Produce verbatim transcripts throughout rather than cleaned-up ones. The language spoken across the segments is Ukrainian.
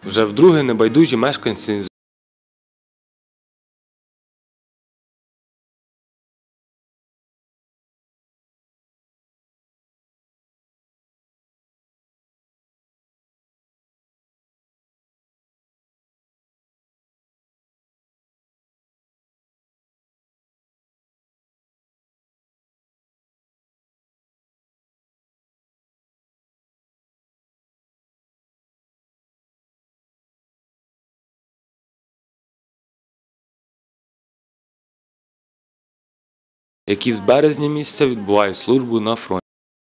Вже вдруге небайдужі мешканці які з березня місяця відбувають службу на фронті.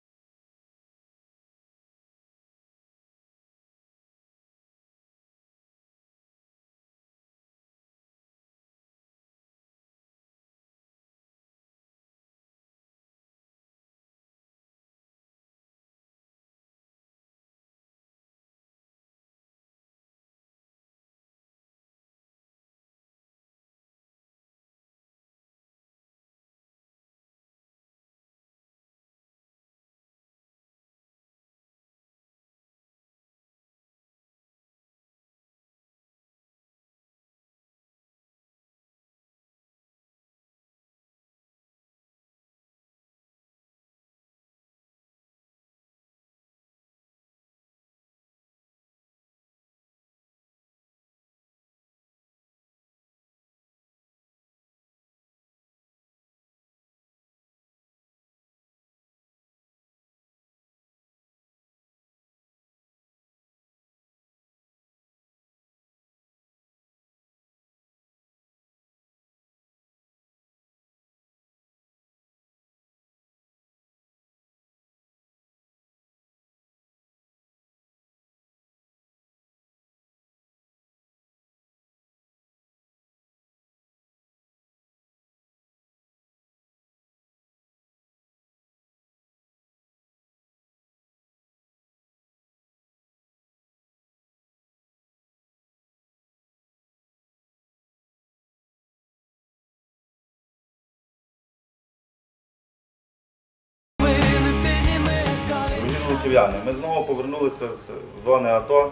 Ми знову повернулися з зони АТО,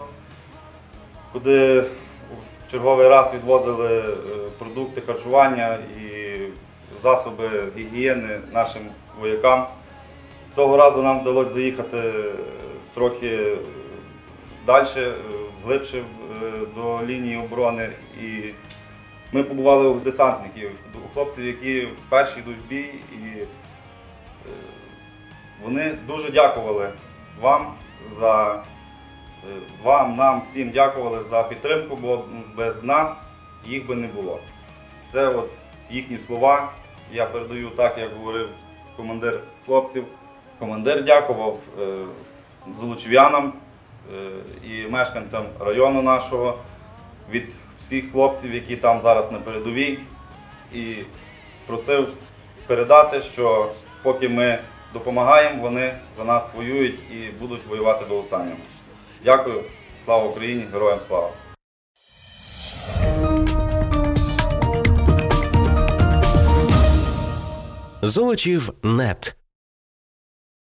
куди в черговий раз відвозили продукти харчування і засоби гігієни нашим воякам. Того разу нам вдалося заїхати трохи далі, глибше до лінії оборони. І ми побували у десантників, у хлопців, які вперше йдуть в бій. І вони дуже дякували вам, за, вам, нам, всім дякували за підтримку, бо без нас їх би не було. Це от їхні слова. Я передаю так, як говорив командир хлопців. Командир дякував е, золочів'янам е, і мешканцям району нашого від всіх хлопців, які там зараз на передовій. І просив передати, що поки ми допомагаємо, вони за нас воюють і будуть воювати до останнього. Дякую, слава Україні, героям слава! Золочів точка нет